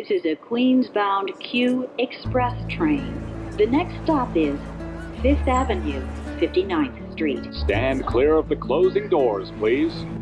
This is a Queens-bound Q Express train. The next stop is 5th Avenue, 59th Street. Stand clear of the closing doors, please.